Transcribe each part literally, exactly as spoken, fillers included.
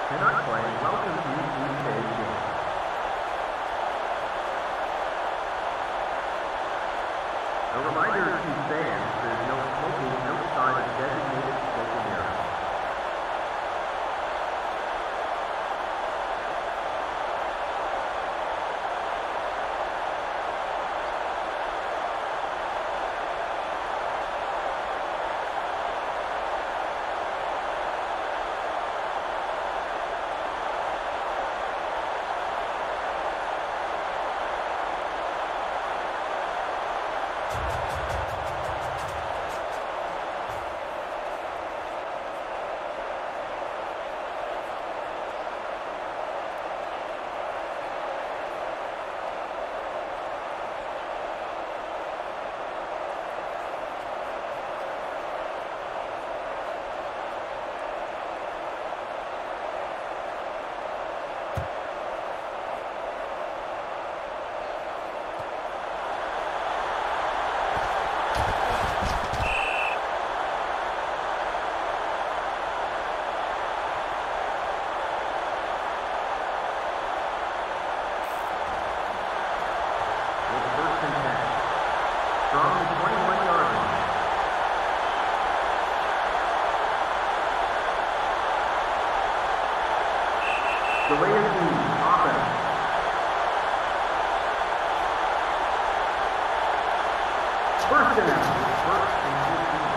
cannot play welcome to today's game. A reminder to fans, there's no smoking outside of designated smoking area. Delay of the offense. First and out. First and fifteen.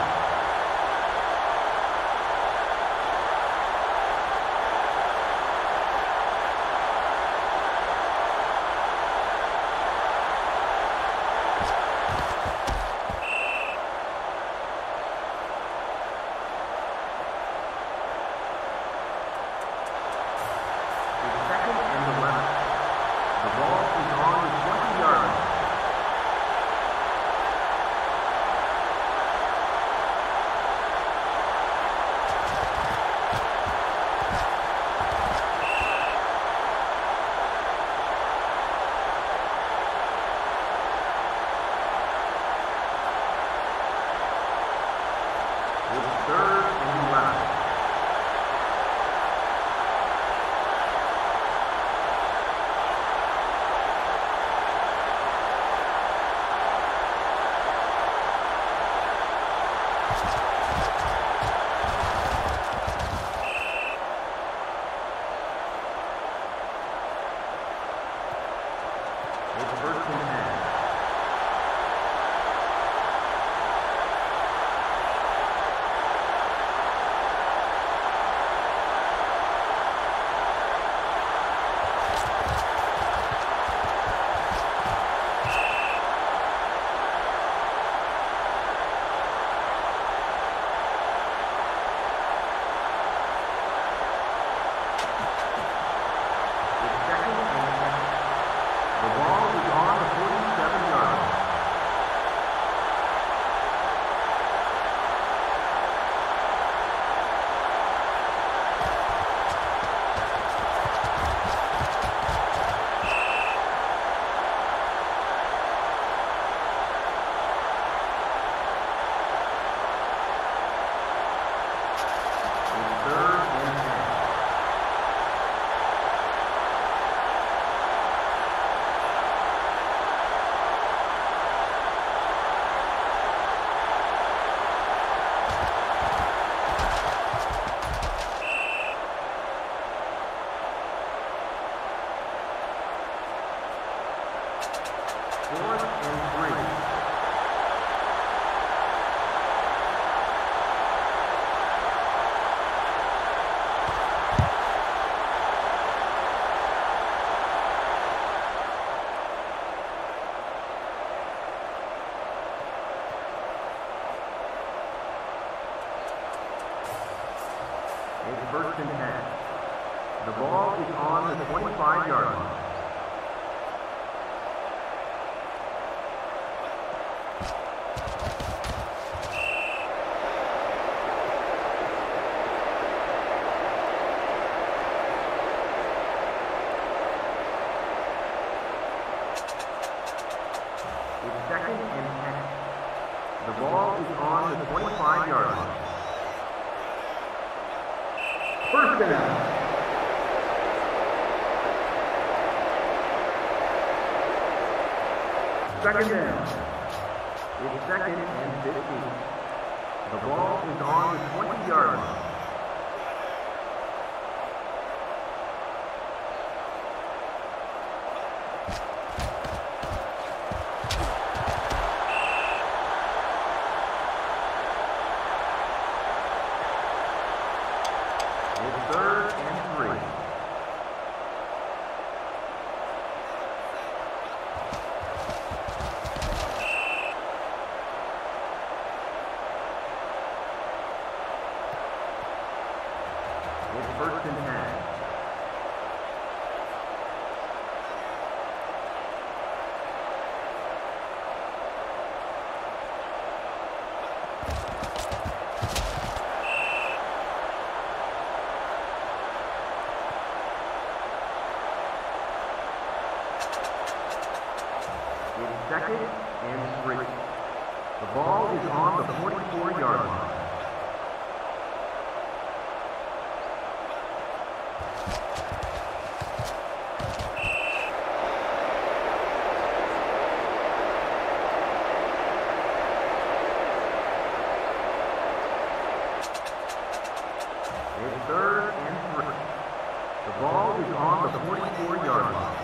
First and ten. The ball is on the twenty-five yard line. It's second and ten. The ball is on the twenty-five yard line. First and out. Second down. It's second and fifteen. The ball is on the twenty-yard line. It's third and three. First and ten. It's second and three. The ball is on the forty-four-yard line. It's third and three. The ball is on the forty-four-yard line.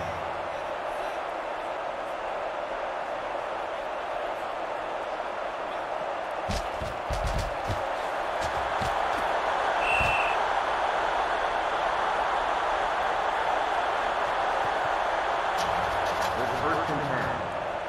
It's first and ten.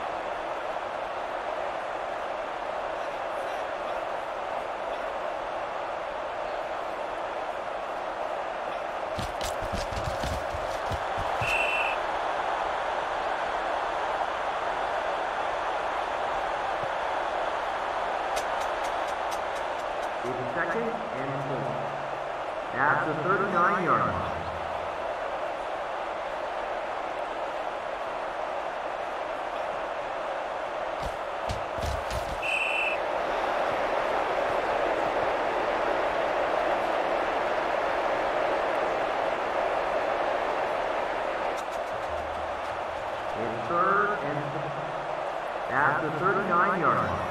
It's second and four. At the thirty-nine-yard line. It's third and four. At the thirty-nine-yard line.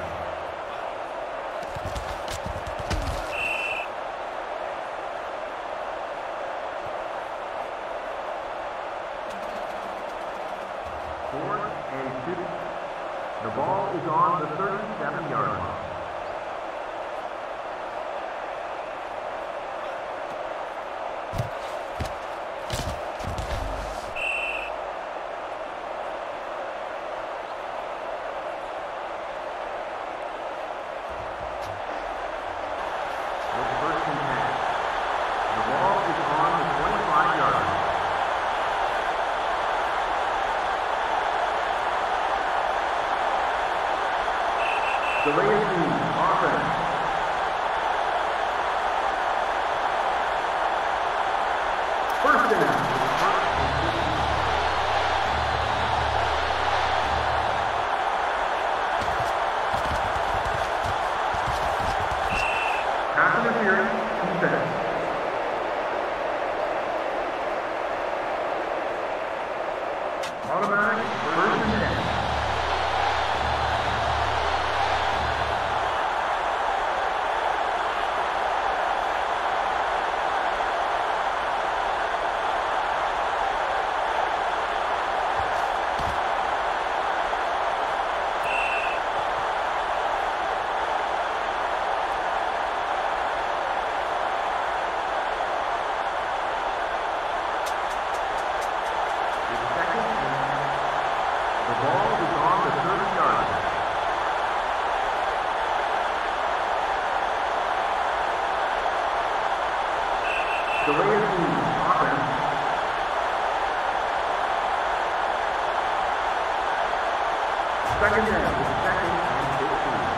Fourth and two. The ball is on the thirty-seven-yard line. It's first and ten. The ball is on the twenty-five-yard line. The Wildcats offense. First down. Pass interference, defense. Automatic first and ten. The Wildcats offense. Second down, second and fifteen.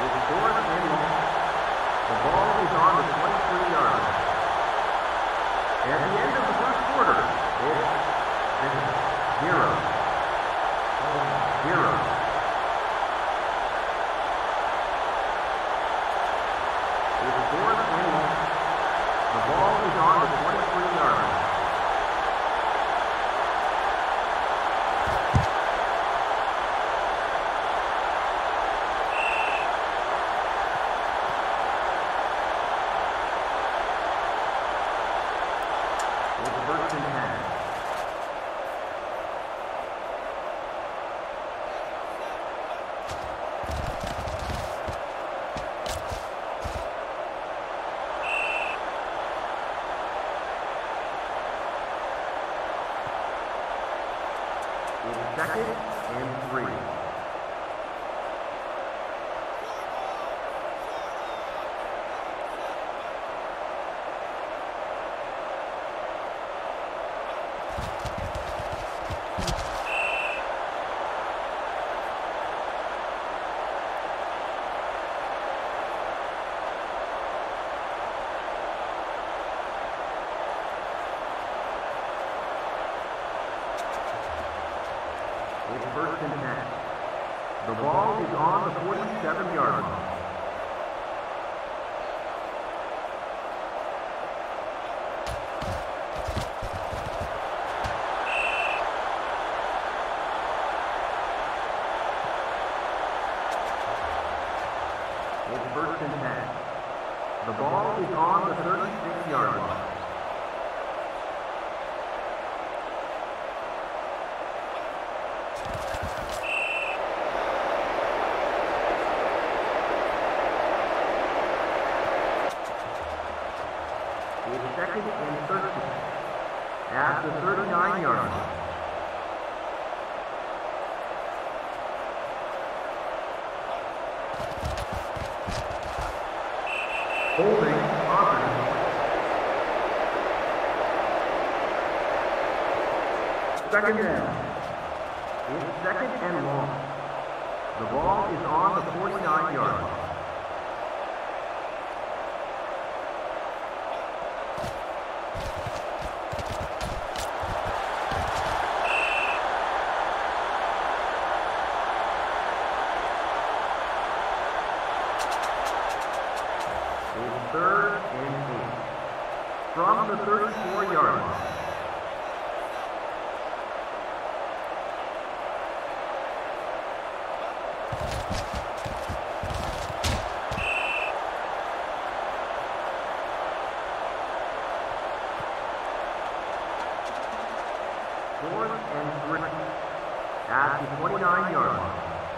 It's fourth and long. The ball is on the twenty-three yard line. At the end of the first quarter, it's zero. Zero. It's fourth and long. The ball is on the twenty-three yard line. Second and three. It's first and ten. The ball is on the forty-seven yard line. It's first and ten. The ball is on the thirty-six yard line. Second and thirteen at the thirty-nine yard line. Holding offense. Second down. It's second and long. The ball is on the forty-nine yard line. Third and eight from the thirty-four yard line. Fourth and three at the twenty-nine yard line.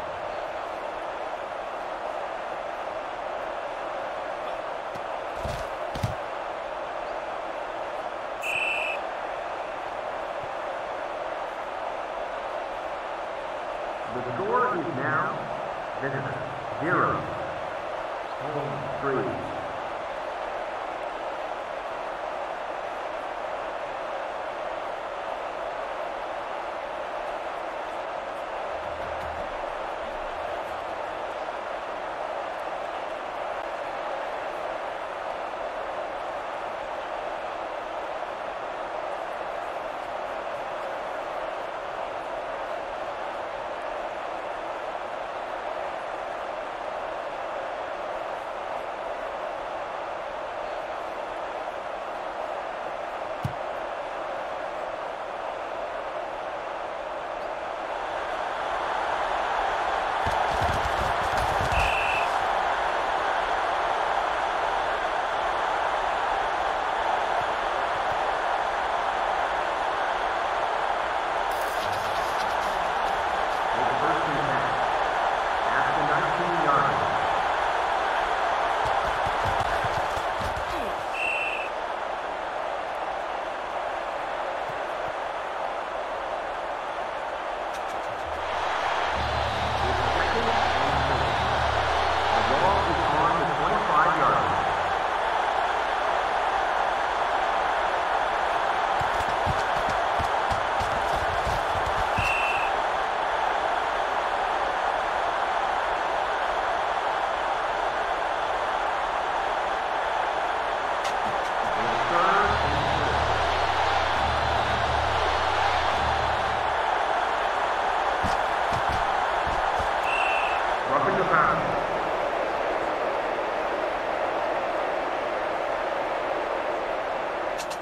The score is now zero. Home three.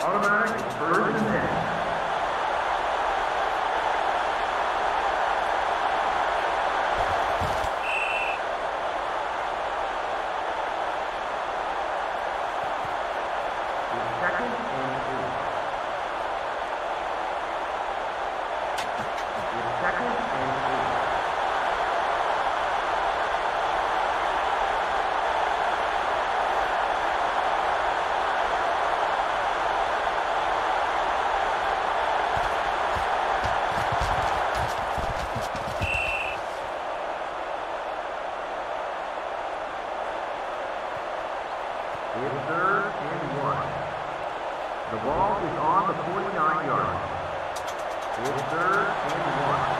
Automatic first and ten. It's third and one. The ball is on the forty-nine yard line. It's third and one.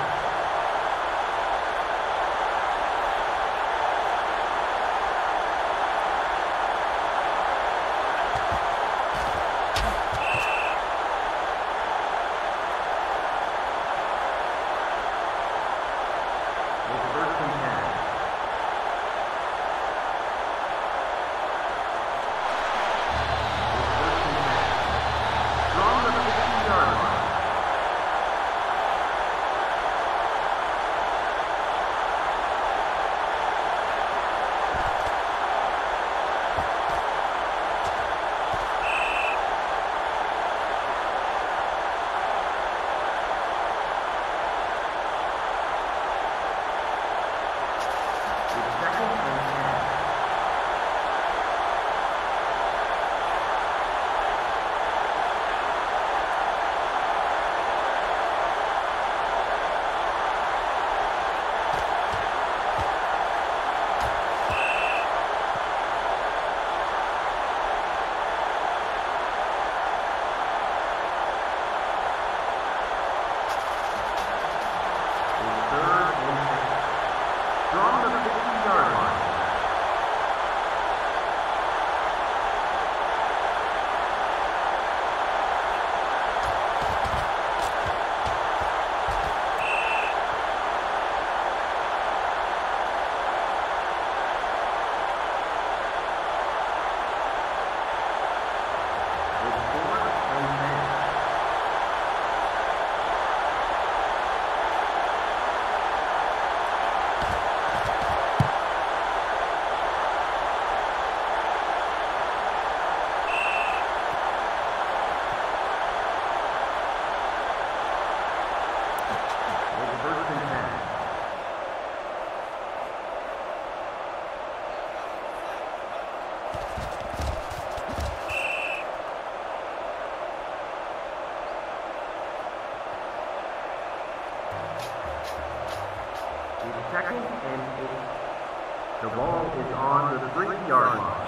Second and eight. The ball is on the three-yard line.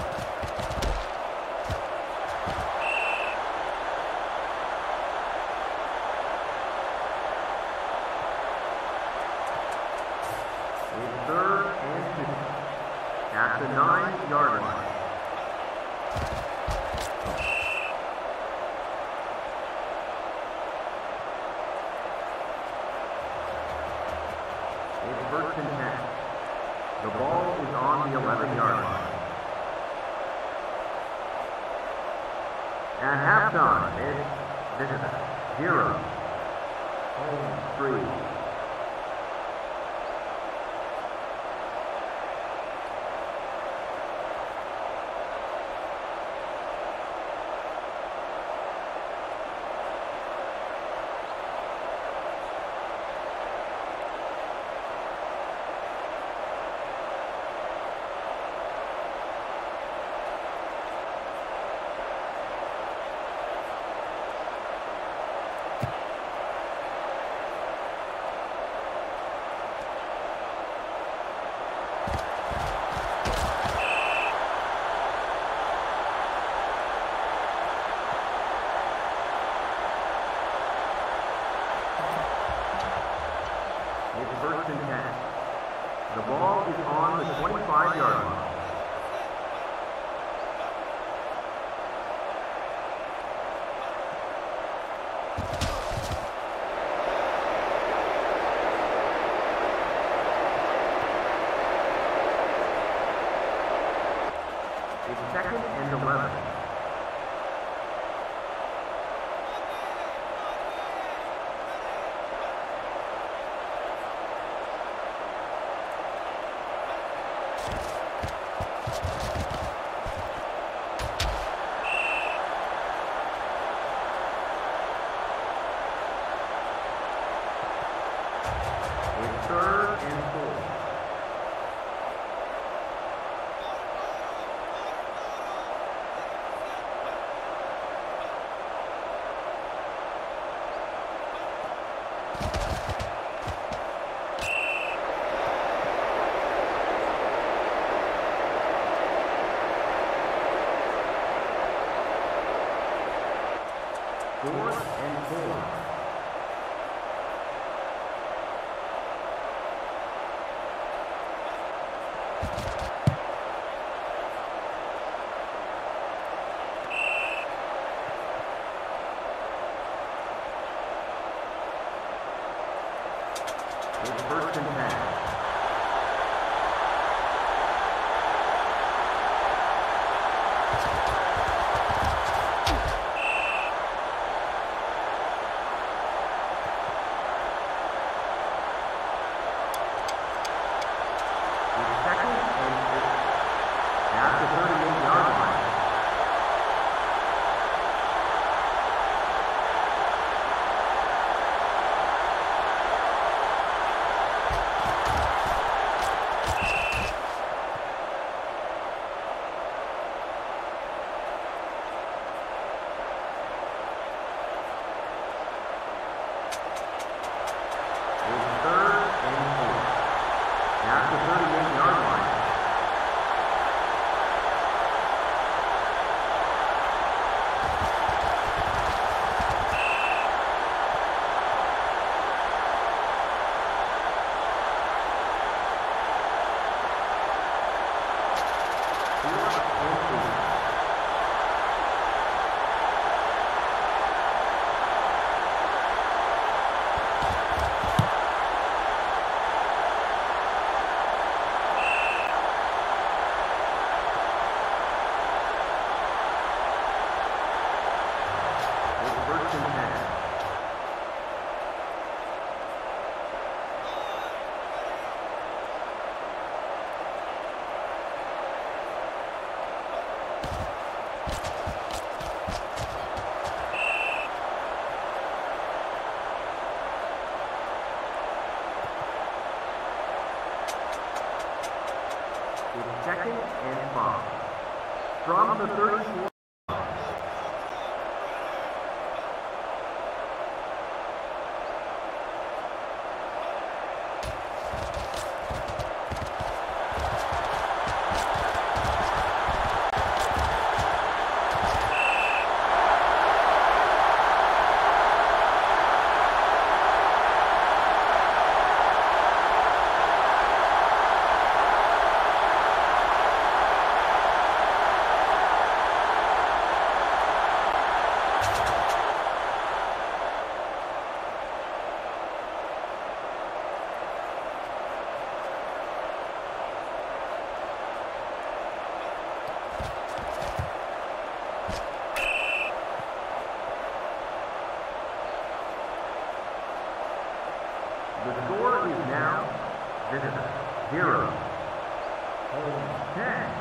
It's third and two. At the nine-yard line. First and ten. The ball is on the eleven-yard line. At halftime, it's visitor zero, home three. First and ten. The ball is on the twenty-five-yard line. It's second and eleven. Fourth and four. It's first and ten. Second and five. From the thirty-four. The score is now visitor zero, home ten.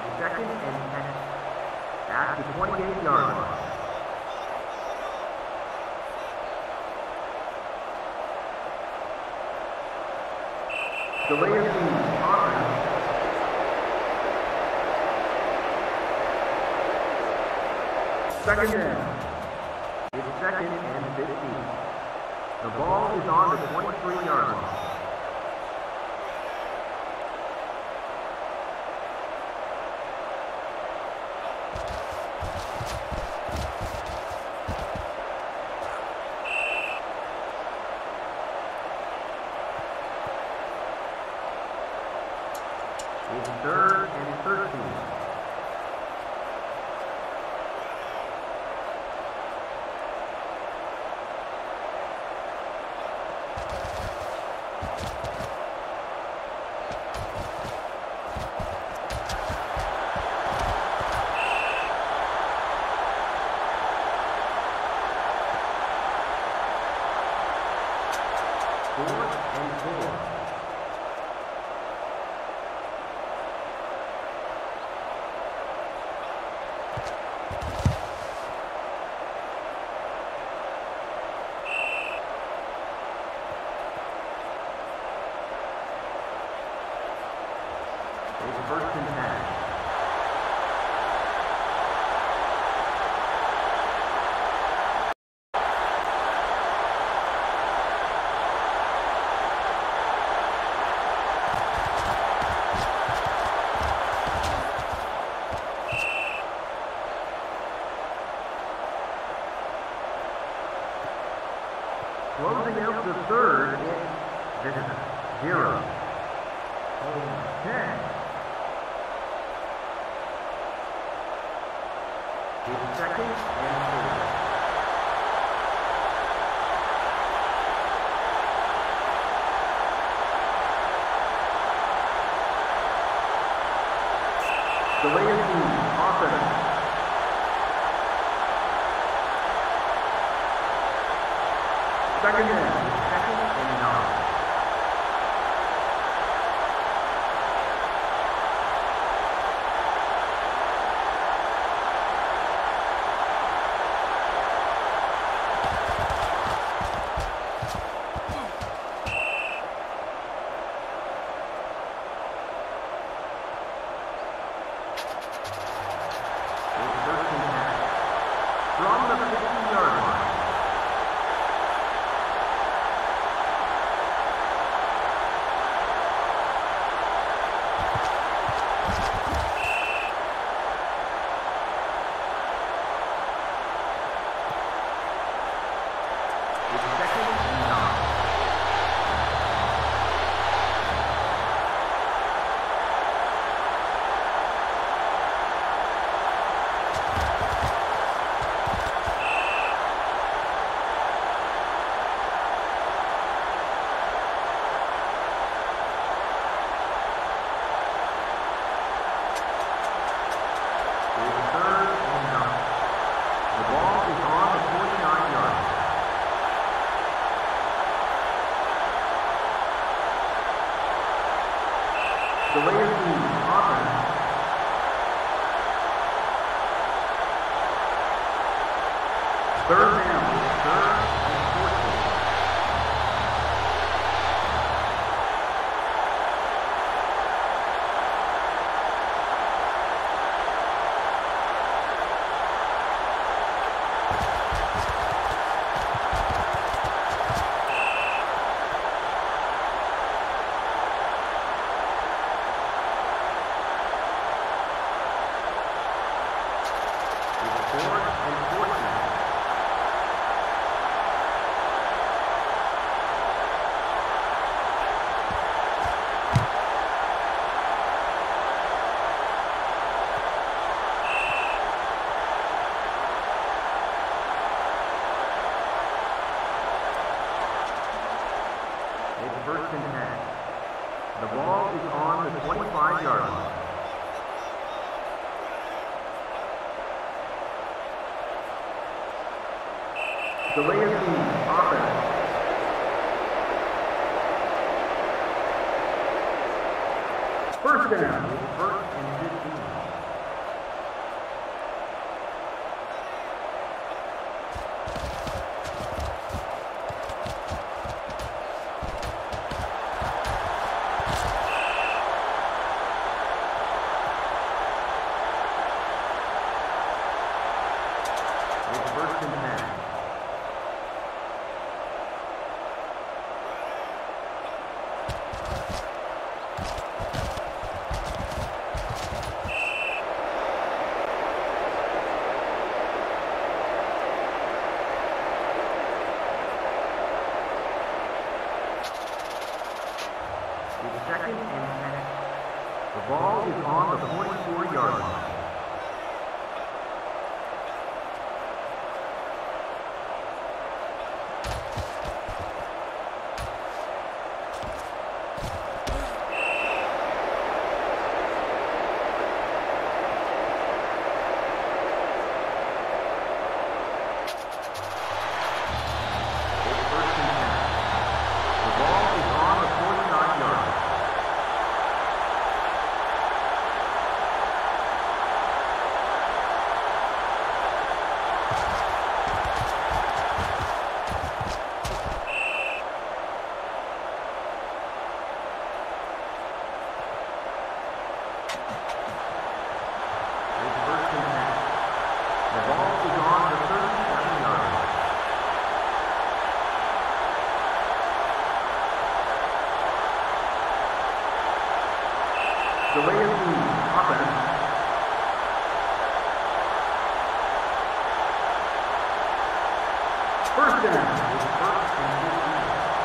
It's second and ten at the twenty-eight yard line. Delay of game, offense. Second down. It's second and fifteen. The ball is on the twenty-three yard line. It's third and thirteen. Fourth and four. It's first and ten. Closing out the third, it's zero. Home ten. It's second and four. Delay of game, offense. Second down, second and nine. It's first and ten. From the fifty yard line. Delay of game, offense. Third down, third and fourteen. Fourth and fourteen. It's first and ten. The ball is on the twenty-five yard line. Delay of game, offense. First down, first and fifteen. second and ten. The ball is on the forty-four-yard line. Delay of game, offense. First down is first and fifteen.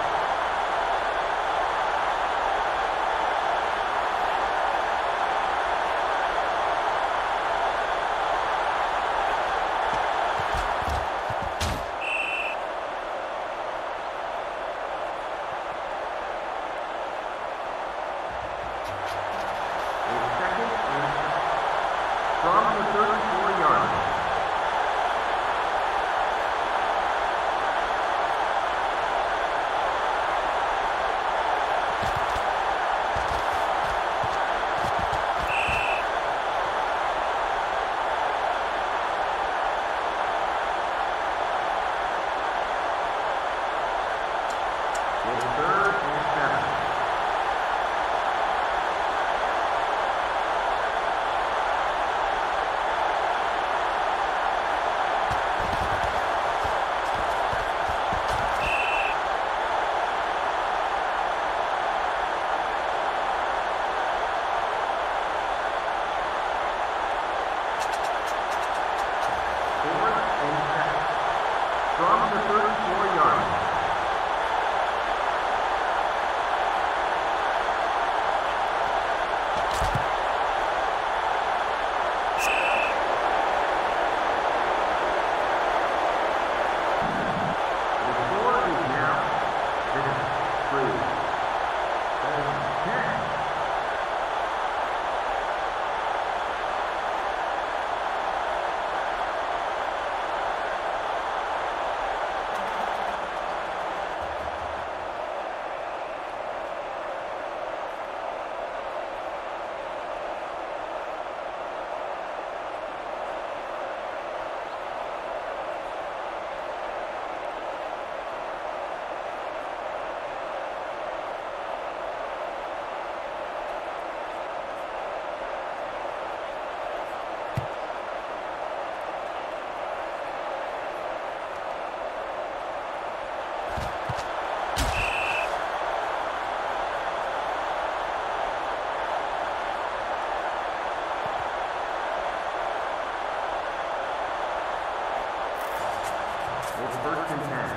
First and ten.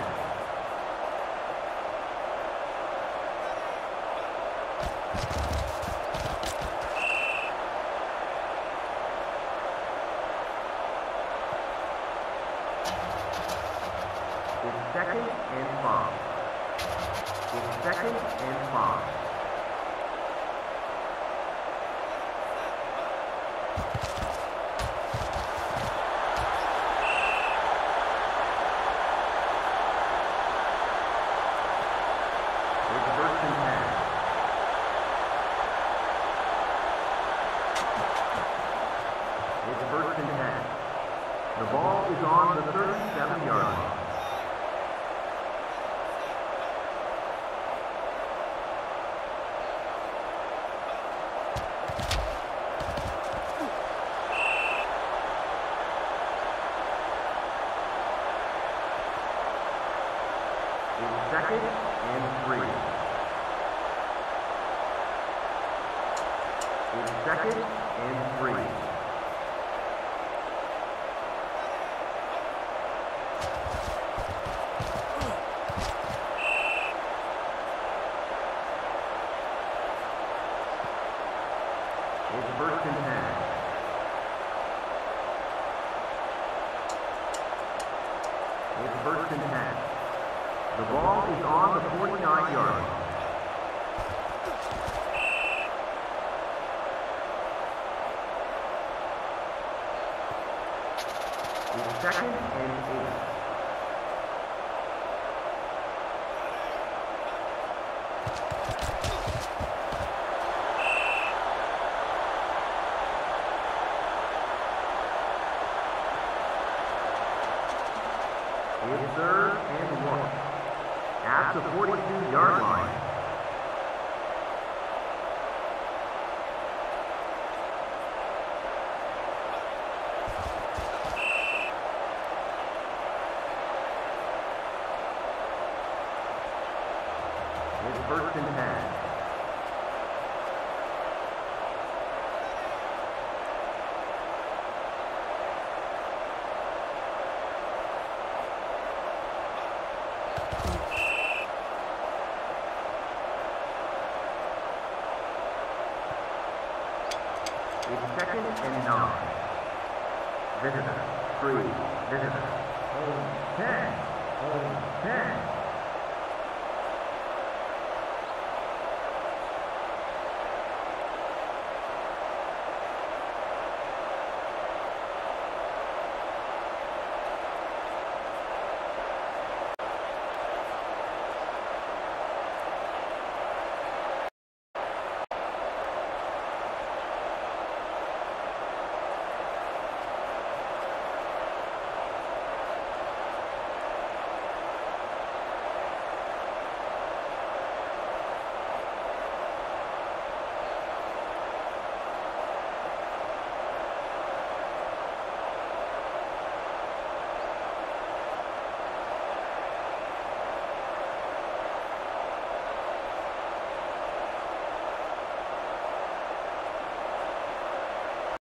It's second and five. It's second and five. The ball is on the thirty-seven-yard line. It's second and three. It's second and three. It's first and ten. It's first and ten. The ball is on the forty-nine yard line. It's second and eight. It's third and one. At the forty-two yard line. It's first and ten. It's second and nine. Visitor, three. Visitor, home ten. Home ten.